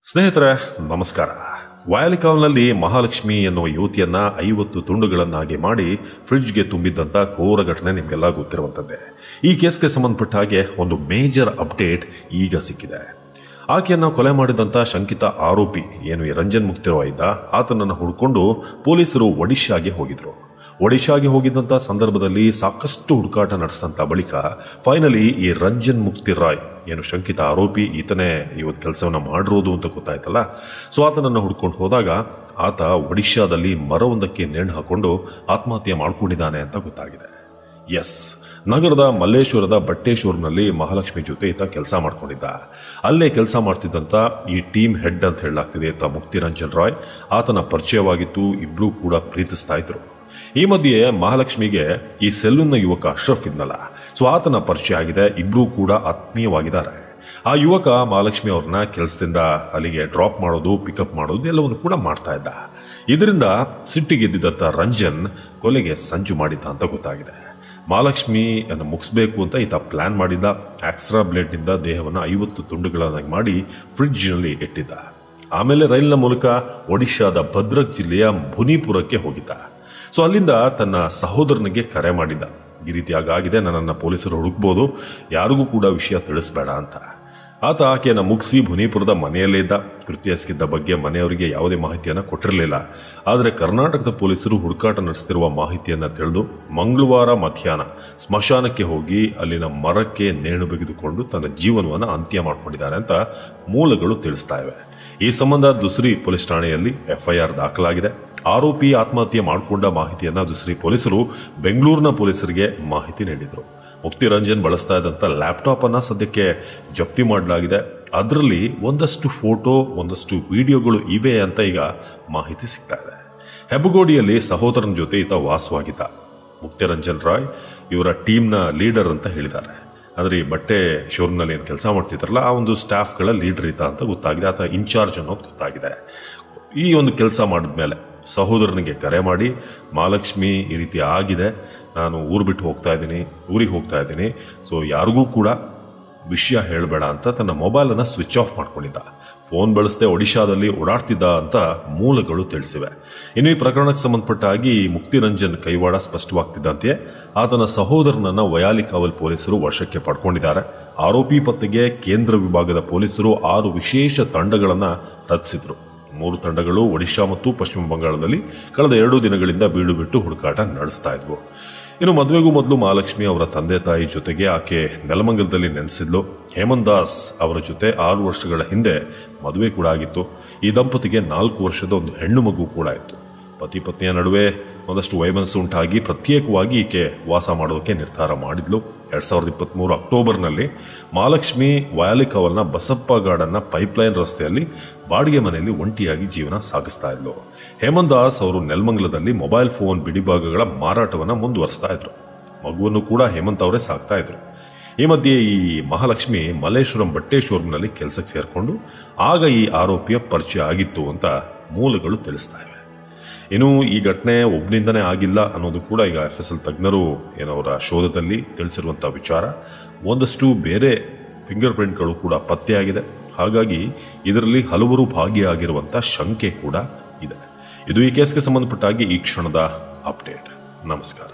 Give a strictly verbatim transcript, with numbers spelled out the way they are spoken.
ಸ್ನೇಹಿತರೆ ನಮಸ್ಕಾರ. ವಾಯಲಿಕಾವ್ನಲ್ಲಿ ಮಹಾಲಕ್ಷ್ಮಿ ಎನ್ನುವ ಯುವತಿಯನ್ನ ಐವತ್ತು ತುಂಡುಗಳನ್ನಾಗಿ ಮಾಡಿ ಫ್ರಿಡ್ಜ್ಗೆ ತುಂಬಿದ್ದಂತ ಘೋರ ಘಟನೆ ನಿಮಗೆಲ್ಲ ಗೊತ್ತಿರುವಂತದ್ದೇ. ಈ ಕೇಸ್ಗೆ ಸಂಬಂಧಪಟ್ಟ ಹಾಗೆ ಒಂದು ಮೇಜರ್ ಅಪ್ಡೇಟ್ ಈಗ ಸಿಕ್ಕಿದೆ. ಆಕೆಯನ್ನ ಕೊಲೆ ಮಾಡಿದಂತ ಶಂಕಿತ ಆರೋಪಿ ಏನು ಈ ರಂಜನ್ ಮುಕ್ತಿರಾಯ್ ಇದ್ದ, ಆತನನ್ನು ಹುಡ್ಕೊಂಡು ಪೊಲೀಸರು ಒಡಿಶಾಗೆ ಹೋಗಿದ್ರು. ಒಡಿಶಾಗೆ ಹೋಗಿದ್ದಂತ ಸಂದರ್ಭದಲ್ಲಿ ಸಾಕಷ್ಟು ಹುಡುಕಾಟ ನಡೆಸಿದಂತ ಬಳಿಕ ಫೈನಲಿ ಈ ರಂಜನ್ ಮುಕ್ತಿರಾಯ್ ಏನು ಶಂಕಿತ ಆರೋಪಿ ಈತನೇ ಇವತ್ತು ಕೆಲಸವನ್ನ ಮಾಡಿರೋದು ಅಂತ ಗೊತ್ತಾಯ್ತಲ್ಲ. ಸೊ ಆತನನ್ನು ಹುಡ್ಕೊಂಡು ಹೋದಾಗ ಆತ ಒಡಿಶಾದಲ್ಲಿ ಮರವೊಂದಕ್ಕೆ ನೇಣು ಹಾಕೊಂಡು ಆತ್ಮಹತ್ಯೆ ಮಾಡ್ಕೊಂಡಿದ್ದಾನೆ ಅಂತ ಗೊತ್ತಾಗಿದೆ. ಎಸ್, ನಗರದ ಮಲ್ಲೇಶ್ವರದ ಬಟ್ಟೇಶ್ವರ್ನಲ್ಲಿ ಮಹಾಲಕ್ಷ್ಮಿ ಜೊತೆ ಈತ ಕೆಲಸ ಮಾಡ್ಕೊಂಡಿದ್ದ. ಅಲ್ಲೇ ಕೆಲಸ ಮಾಡ್ತಿದ್ದಂತ ಈ ಟೀಮ್ ಹೆಡ್ ಅಂತ ಹೇಳಲಾಗ್ತಿದೆ ಈತ ಮುಕ್ತಿರಂಜನ್ ರಾಯ್. ಆತನ ಪರಿಚಯವಾಗಿತ್ತು, ಇಬ್ರು ಕೂಡ ಪ್ರೀತಿಸ್ತಾ ಇದ್ರು. ಈ ಮಧ್ಯೆ ಮಹಾಲಕ್ಷ್ಮಿಗೆ ಈ ಸೆಲ್ಲೂನ್ನ ಯುವಕ ಅಶ್ರಫ್ ಇದ್ನಲ್ಲ, ಸೊ ಆತನ ಪರಿಚಯ ಆಗಿದೆ, ಇಬ್ರು ಕೂಡ ಆತ್ಮೀಯವಾಗಿದ್ದಾರೆ. ಆ ಯುವಕ ಮಹಾಲಕ್ಷ್ಮಿ ಅವ್ರನ್ನ ಕೆಲಸದಿಂದ ಅಲ್ಲಿಗೆ ಡ್ರಾಪ್ ಮಾಡೋದು, ಪಿಕಪ್ ಮಾಡೋದು ಎಲ್ಲವನ್ನು ಕೂಡ ಮಾಡ್ತಾ ಇದ್ದ. ಇದರಿಂದ ಸಿಟ್ಟಿಗೆದ್ದಿದ್ದಂತ ರಂಜನ್ ಕೊಲೆಗೆ ಸಂಚು ಮಾಡಿದ್ದ ಅಂತ ಗೊತ್ತಾಗಿದೆ. ಮಹಾಲಕ್ಷ್ಮಿ ಅನ್ನು ಮುಗಿಸ್ಬೇಕು ಅಂತ ಈತ ಪ್ಲಾನ್ ಮಾಡಿದ್ದ. ಆಕ್ಸ್ರಾ ಬ್ಲೇಡ್ ನಿಂದ ದೇಹವನ್ನು ಐವತ್ತು ತುಂಡುಗಳನ್ನಾಗಿ ಮಾಡಿ ಫ್ರಿಡ್ಜ್ ನಲ್ಲಿ ಇಟ್ಟಿದ್ದ. ಆಮೇಲೆ ರೈಲಿನ ಮೂಲಕ ಒಡಿಶಾದ ಭದ್ರಕ್ ಜಿಲ್ಲೆಯ ಭುನಿಪುರಕ್ಕೆ ಹೋಗಿದ್ದ. ಸೊ ಅಲ್ಲಿಂದ ತನ್ನ ಸಹೋದರನಿಗೆ ಕರೆ ಮಾಡಿದ್ದ, ಈ ರೀತಿಯಾಗಿ ಆಗಿದೆ, ನನ್ನನ್ನು ಪೊಲೀಸರು ಹುಡುಕ್ಬೋದು, ಯಾರಿಗೂ ಕೂಡ ವಿಷಯ ತಿಳಿಸ್ಬೇಡ ಅಂತ. ಆತ ಆಕೆಯನ್ನು ಮುಗಿಸಿ ಭುನಿಪುರದ ಮನೆಯಲ್ಲೇ ಇದ್ದ. ಕೃತ್ಯ ಎಸಗಿದ್ದ ಬಗ್ಗೆ ಮನೆಯವರಿಗೆ ಯಾವುದೇ ಮಾಹಿತಿಯನ್ನು ಕೊಟ್ಟಿರಲಿಲ್ಲ. ಆದರೆ ಕರ್ನಾಟಕದ ಪೊಲೀಸರು ಹುಡುಕಾಟ ನಡೆಸುತ್ತಿರುವ ಮಾಹಿತಿಯನ್ನು ತಿಳಿದು ಮಂಗಳವಾರ ಮಧ್ಯಾಹ್ನ ಸ್ಮಶಾನಕ್ಕೆ ಹೋಗಿ ಅಲ್ಲಿನ ಮರಕ್ಕೆ ನೇಣು ಬಿಗಿದುಕೊಂಡು ತನ್ನ ಜೀವನವನ್ನು ಅಂತ್ಯ ಮಾಡಿಕೊಂಡಿದ್ದಾನೆ ಅಂತ ಮೂಲಗಳು ತಿಳಿಸ್ತಾ ಇವೆ. ಈ ಸಂಬಂಧ ದುಸ್ರಿ ಪೊಲೀಸ್ ಠಾಣೆಯಲ್ಲಿ ಎಫ್ಐಆರ್ ದಾಖಲಾಗಿದೆ. ಆರೋಪಿ ಆತ್ಮಹತ್ಯೆ ಮಾಡಿಕೊಂಡ ಮಾಹಿತಿಯನ್ನ ದುಸ್ರಿ ಪೊಲೀಸರು ಬೆಂಗಳೂರಿನ ಪೊಲೀಸರಿಗೆ ಮಾಹಿತಿ ನೀಡಿದರು. ಮುಕ್ತಿರಂಜನ್ ಬಳಸ್ತಾ ಇದ್ದಂತ ಲ್ಯಾಪ್ಟಾಪ್ ಅನ್ನ ಸದ್ಯಕ್ಕೆ ಜಪ್ತಿ ಮಾಡಲಾಗಿದೆ. ಅದರಲ್ಲಿ ಒಂದಷ್ಟು ಫೋಟೋ, ಒಂದಷ್ಟು ವಿಡಿಯೋಗಳು ಇವೆ ಅಂತ ಈಗ ಮಾಹಿತಿ ಸಿಗ್ತಾ ಇದೆ. ಹೆಬ್ಬಗೋಡಿಯಲ್ಲಿ ಸಹೋದರನ ಜೊತೆ ಈತ ವಾಸವಾಗಿದ್ದ. ಮುಕ್ತಿರಂಜನ್ ರಾಯ್ ಇವರ ಟೀಮ್ನ ಲೀಡರ್ ಅಂತ ಹೇಳಿದ್ದಾರೆ. ಅಂದ್ರೆ ಈ ಬಟ್ಟೆ ಶೋರೂಮ್ನಲ್ಲಿ ಏನು ಕೆಲಸ ಮಾಡ್ತಿದ್ರಲ್ಲ, ಆ ಒಂದು ಸ್ಟಾಫ್ಗಳ ಲೀಡರ್ ಈತ ಅಂತ ಗೊತ್ತಾಗಿದೆ. ಆತ ಇನ್ಚಾರ್ಜ್ ಅನ್ನೋದು ಗೊತ್ತಾಗಿದೆ. ಈ ಒಂದು ಕೆಲಸ ಮಾಡಿದ್ಮೇಲೆ ಸಹೋದರನಿಗೆ ಕರೆ ಮಾಡಿ, ಮಹಾಲಕ್ಷ್ಮಿ ಈ ರೀತಿ ಆಗಿದೆ, ನಾನು ಊರು ಬಿಟ್ಟು ಹೋಗ್ತಾ ಇದ್ದೀನಿ, ಊರಿಗೆ ಹೋಗ್ತಾ ಇದ್ದೀನಿ, ಸೊ ಯಾರಿಗೂ ಕೂಡ ವಿಷಯ ಹೇಳಬೇಡ ಅಂತ ತನ್ನ ಮೊಬೈಲನ್ನು ಸ್ವಿಚ್ ಆಫ್ ಮಾಡ್ಕೊಂಡಿದ್ದ. ಫೋನ್ ಬಳಸದೆ ಒಡಿಶಾದಲ್ಲಿ ಓಡಾಡ್ತಿದ್ದ ಅಂತ ಮೂಲಗಳು ತಿಳಿಸಿವೆ. ಇನ್ನು ಈ ಪ್ರಕರಣಕ್ಕೆ ಸಂಬಂಧಪಟ್ಟ ಹಾಗೆ ಮುಕ್ತಿರಂಜನ್ ಕೈವಾಡ ಸ್ಪಷ್ಟವಾಗ್ತಿದ್ದಂತೆಯೇ ಆತನ ಸಹೋದರನನ್ನ ವಯಾಲಿಕಾವಲ್ ಪೊಲೀಸರು ವಶಕ್ಕೆ ಪಡ್ಕೊಂಡಿದ್ದಾರೆ. ಆರೋಪಿ ಪತ್ತೆಗೆ ಕೇಂದ್ರ ವಿಭಾಗದ ಪೊಲೀಸರು ಆರು ವಿಶೇಷ ತಂಡಗಳನ್ನ ರಚಿಸಿದ್ರು. ಮೂರು ತಂಡಗಳು ಒಡಿಶಾ ಮತ್ತು ಪಶ್ಚಿಮ ಬಂಗಾಳದಲ್ಲಿ ಕಳೆದ ಎರಡು ದಿನಗಳಿಂದ ಬೀಡು ಬಿಟ್ಟು ಹುಡುಕಾಟ ನಡೆಸ್ತಾ ಇದ್ವು. ಇನ್ನು ಮದುವೆಗೂ ಮೊದಲು ಮಹಾಲಕ್ಷ್ಮಿ ಅವರ ತಂದೆ ತಾಯಿ ಜೊತೆಗೆ ಆಕೆ ನೆಲಮಂಗಲದಲ್ಲಿ ನೆಲೆಸಿದ್ಲು. ಹೇಮಂತ್ ದಾಸ್ ಅವರ ಜೊತೆ ಆರು ವರ್ಷಗಳ ಹಿಂದೆ ಮದುವೆ ಕೂಡ ಆಗಿತ್ತು. ಈ ದಂಪತಿಗೆ ನಾಲ್ಕು ವರ್ಷದ ಒಂದು ಹೆಣ್ಣು ಮಗು ಕೂಡ ಇತ್ತು. ಪತಿ ಪತ್ನಿಯ ನಡುವೆ ಒಂದಷ್ಟು ವೈಮನಸ್ಸು ಉಂಟಾಗಿ ಪ್ರತ್ಯೇಕವಾಗಿ ಈಕೆ ವಾಸ ಮಾಡೋಕೆ ನಿರ್ಧಾರ ಮಾಡಿದ್ಲು. ಎರಡ್ ಸಾವಿರದ ಇಪ್ಪತ್ತ್ ಮೂರು ಅಕ್ಟೋಬರ್ನಲ್ಲಿ ಮಹಾಲಕ್ಷ್ಮಿ ವಯಾಲಿಕಾವಲ್ನ ಬಸಪ್ಪ ಗಾರ್ಡನ್ನ ಪೈಪ್ಲೈನ್ ರಸ್ತೆಯಲ್ಲಿ ಬಾಡಿಗೆ ಮನೆಯಲ್ಲಿ ಒಂಟಿಯಾಗಿ ಜೀವನ ಸಾಗಿಸ್ತಾ ಇದ್ಲು. ಹೇಮಂತ್ ದಾಸ್ ಅವರು ನೆಲಮಂಗಲದಲ್ಲಿ ಮೊಬೈಲ್ ಫೋನ್ ಬಿಡಿಭಾಗಗಳ ಮಾರಾಟವನ್ನ ಮುಂದುವರಿಸ್ತಾ ಇದ್ರು. ಮಗುವನ್ನು ಕೂಡ ಹೇಮಂತ್ ಅವರೇ ಸಾಕ್ತಾ ಇದ್ರು. ಈ ಮಧ್ಯೆ ಈ ಮಹಾಲಕ್ಷ್ಮಿ ಮಲ್ಲೇಶ್ವರಂ ಬಟ್ಟೆ ಶೋರೂಮ್ನಲ್ಲಿ ಕೆಲಸಕ್ಕೆ ಸೇರ್ಕೊಂಡು ಆಗ ಈ ಆರೋಪಿಯ ಪರಿಚಯ ಆಗಿತ್ತು ಅಂತ ಮೂಲಗಳು ತಿಳಿಸ್ತಾ ಇವೆ. ಇನ್ನು ಈ ಘಟನೆ ಒಬ್ಬನಿಂದನೇ ಆಗಿಲ್ಲ ಅನ್ನೋದು ಕೂಡ ಈಗ ಎಫ್ ಎಸ್ ಎಲ್ ತಜ್ಞರು ಏನವರ ಶೋಧದಲ್ಲಿ ತಿಳಿಸಿರುವಂತಹ ವಿಚಾರ. ಒಂದಷ್ಟು ಬೇರೆ ಫಿಂಗರ್ ಪ್ರಿಂಟ್ಗಳು ಕೂಡ ಪತ್ತೆಯಾಗಿದೆ. ಹಾಗಾಗಿ ಇದರಲ್ಲಿ ಹಲವರು ಭಾಗಿಯಾಗಿರುವಂತಹ ಶಂಕೆ ಕೂಡ ಇದೆ. ಇದು ಈ ಕೇಸ್ಗೆ ಸಂಬಂಧಪಟ್ಟ ಹಾಗೆ ಈ ಕ್ಷಣದ ಅಪ್ಡೇಟ್. ನಮಸ್ಕಾರ.